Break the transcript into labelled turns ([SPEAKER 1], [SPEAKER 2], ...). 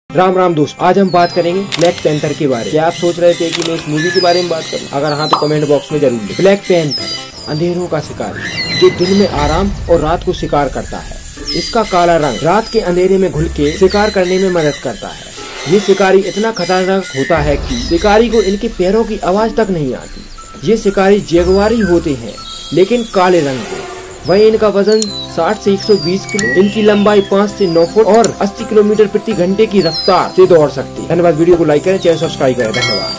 [SPEAKER 1] राम राम दोस्त, आज हम बात करेंगे ब्लैक पैंथर के बारे में। क्या आप सोच रहे थे कि मैं इस मूवी के बारे में बात करूं? अगर हाँ तो कमेंट बॉक्स में जरूर लिखें। ब्लैक पैंथर अंधेरों का शिकारी जो दिन में आराम और रात को शिकार करता है। इसका काला रंग रात के अंधेरे में घुल के शिकार करने में मदद करता है। ये शिकारी इतना खतरनाक होता है कि शिकारी को इनके पैरों की आवाज तक नहीं आती। ये शिकारी जगुआरी होते हैं लेकिन काले रंग के। वही इनका वजन 60 से 120 किलो, इनकी लंबाई 5 से 9 फुट और 80 किलोमीटर प्रति घंटे की रफ्तार से दौड़ सकती है। धन्यवाद। वीडियो को लाइक करें, चैनल सब्सक्राइब करें। धन्यवाद।